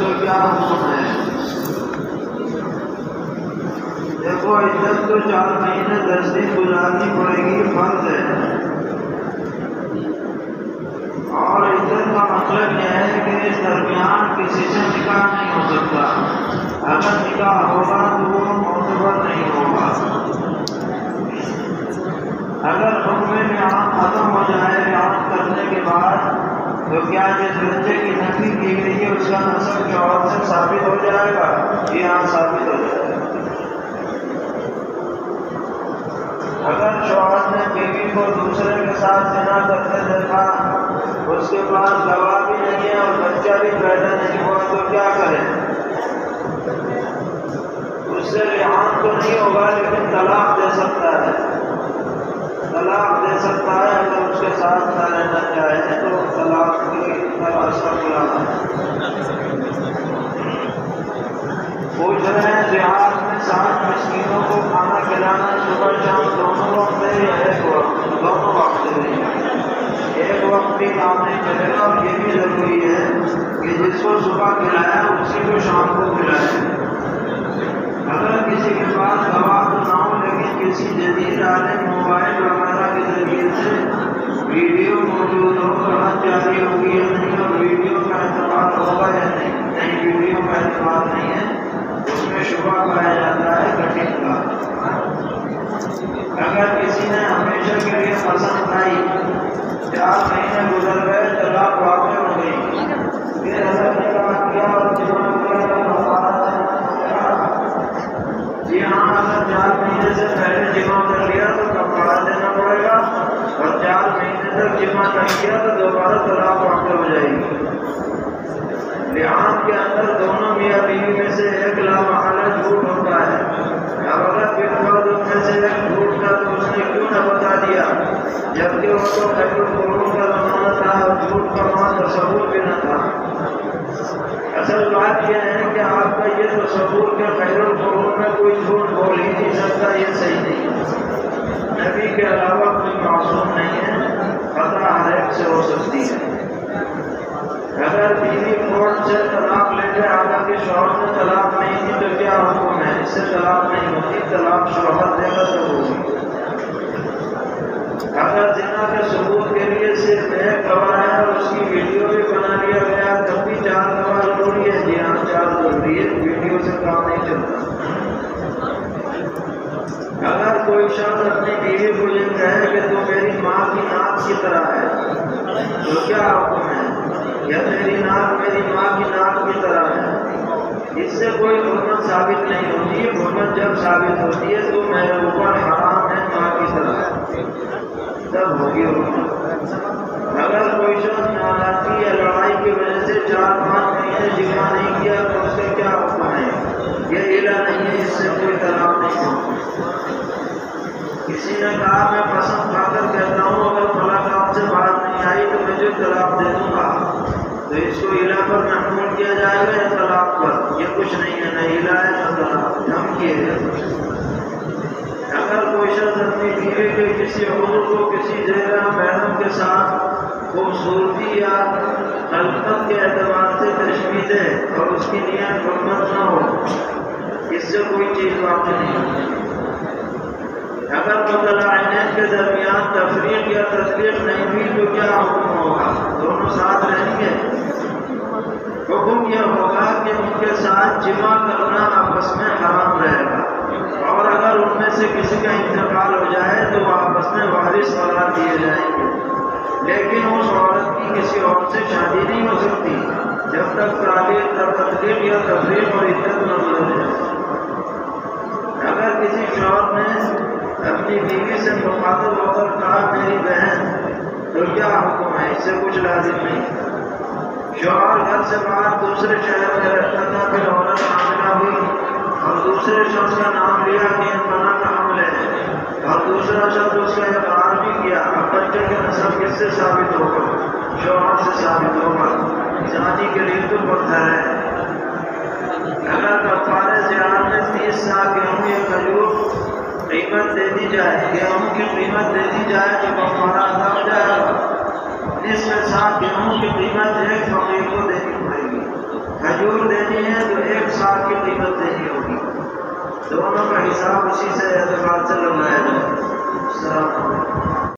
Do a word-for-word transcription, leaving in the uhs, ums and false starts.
کو کیا حکم ہے؟ دیکھو عدت تو چار مہینے دس دن گزارنی پڑے گی، فرض ہے۔ اور عدت کا مطلب یہ ہے کہ اس درمیان کسی سے نکاح نہیں ہو سکتا، اگر نکاح ہوگا تو وہ معتبر نہیں ہوگا۔ اگر حکم لعان ختم ہو جائے لعان کرنے کے بعد تو کیا جس بچے کی نفی کی گئی ہے اس کا نسب شوہر سے ثابت ہو جائے گا؟ یہ ہاں ثابت ہو جائے گا۔ اگر شوہر نے بیوی کو دوسرے کے ساتھ زنا کرتے دیکھا، اس کے پاس گواہ بھی نہیں ہے اور بچہ بھی پیدا نہیں ہوا تو کیا کرے؟ اس سے لعان تو نہیں ہوگا لیکن طلاق دے سکتا ہے، طلاق دے سکتا ہے۔ اگر اس کے ساتھ نہ رہنا چاہے تو طلاق کی راستہ کھلا ہے۔ پوچھ رہے ہیں دیہات میں سات مسکینوں کو کھانا کھلانا صبح شام دونوں وقت ہے یا ایک وقت؟ دونوں وقت ہے، ایک وقت بھی کام نہیں چلے گا۔ اور یہ بھی ضروری ہے کہ جس کو صبح کھلایا اسی کو شام کو کھلائے۔ اگر کسی کے پاس گواہ تو نہ ہو لیکن کسی جدید عالم موبائل وغیرہ کے ذریعے سے ویڈیو موجود ہو تو حد جاری ہوگی یا نہیں، اور ویڈیو کا اعتبار ہوگا یا نہیں؟ نہیں، ویڈیو کا اعتبار نہیں ہے، اس میں شبہ پایا جاتا ہے کٹنگ کا۔ اگر کسی نے ہمیشہ کے لیے پسند کھائی، چار مہینے گزر گئے، طلاق واقع ہو گئی، پھر اگر نکاح کیا اور جمع کیا تو کفارہ دینا پڑے گا؟ جی ہاں، اگر چار مہینے سے پہلے جمع کر لیا تو کفارہ دینا پڑے گا، اور چار مہینے تک جمع کر کیا تو دوبارہ طلاق واقع ہو جائے گی۔ لعان کے اندر دونوں میاں بیوی میں سے ایک لامحالہ جھوٹ ہوتا ہے۔ اب اگر بالفرض ان میں سے ایک جھوٹ تھا تو اس نے کیوں نہ بتا دیا، جبکہ وہ تو خیر القرون کا زمانہ تھا اور جھوٹ کا وہاں تصور بھی نہ تھا۔ اصل بات یہ ہے کہ آپ کا یہ تصور کہ خیر القرون میں کوئی جھوٹ بول ہی نہیں سکتا، یہ صحیح نہیں۔ نبی کے علاوہ کوئی معصوم نہیں ہے، خطا ہر ایک سے ہو سکتی ہے۔ اگر بیوی کورٹ سے طلاق لے کے حالانکہ شوہر نے طلاق نہیں دی تو کیا حکم ہے؟ اس سے طلاق نہیں ہوتی، طلاق شوہر دے گا تو ہوگی۔ اگر زنا کے ثبوت کے لیے صرف ایک گواہ ہے اور اس کی ویڈیو بھی بنا لیا گیا تب بھی چار گواہ ضروری ہے؟ جی ہاں، چار ضروری ہے، ویڈیو سے کام نہیں چلتا۔ اگر کوئی شخص اپنی بیوی کو یہ کہے کہ تو میری ماں کی ناک کی طرح ہے تو کیا حکم ہے؟ یا میری ناک میری ماں کی ناک کی طرح ہے؟ اس سے کوئی حرمت ثابت نہیں ہوتی۔ حرمت جب ثابت ہوتی ہے تو میرے اوپر حرام ہے ماں کی طرح، تب ہوگی حرمت۔ اگر کوئی شخص ناراضگی یا لڑائی کی وجہ سے چار پانچ مہینے جمع نہیں کیا تو اس کا کیا حکم ہے؟ یہ ہیلا نہیں ہے، اس سے کوئی طلاق نہیں ہوتی۔ کسی نے کہا میں پسند کھا کر کہتا ہوں اگر فلاں کام سے بات نہیں آئی تو مجھے طلاق دے دوں گا، تو اس کو ہلا پر محمول کیا جائے گا یا طلاق پر؟ یہ کچھ نہیں ہے، نہ ہلا ہے نہ طلاق، دھمکی ہے۔ اگر کوئی شخص اپنی بیوی کے کسی عضو کو کسی زیرہ محرم کے ساتھ خوبصورتی یا خلقت کے اعتبار سے تشبیہ دے اور اس کی نیت حرمت نہ ہو، اس سے کوئی چیز واقع نہیں ہوتی۔ اگر متلاعنین کے درمیان تفریق یا تصدیق نہیں ہوئی تو کیا حکم ہوگا؟ دونوں ساتھ رہیں گے؟ حکم یہ ہوگا کہ ان کے ساتھ جمع کرنا آپس میں حرام رہے گا، اور اگر ان میں سے کسی کا انتقال ہو جائے تو وہ آپس میں وارث قرار دیے جائیں گے، لیکن اس عورت کی کسی اور سے شادی نہیں ہو سکتی جب تک تطبیق یا تفریق اور عدت نہ گزر جائے۔ اگر کسی شوہر نے اپنی بیوی سے مخاطب ہو کر کہا میری بہن تو کیا حکم ہے؟ اس سے کچھ لازم نہیں۔ شوہر گھر سے باہر دوسرے شہر میں رہتا تھا، پھر عورت حاملہ ہوئی اور دوسرے شخص کا نام لیا کہ ان بنا کا حمل ہے، اور دوسرا شخص اس کا اقرار بھی کیا، اب بچے کا نسب کس سے ثابت ہوگا؟ شوہر سے ثابت ہوگا۔ زانی کے لیے تو پتھر ہے۔ اگر کفارہ زیارت میں تیس سال گیہوں یا کھجور قیمت دے دی جائے، گیہوں کی قیمت دے دی جائے تو کفارہ ادا ہو جائے گا۔ اس کے ساتھ گیہوں کی قیمت ایک فقیر کو دینی پڑے گی، کھجور دینی ہے تو ایک سال کی قیمت دینی ہوگی، دونوں کا حساب اسی سے اعتبار سے لگا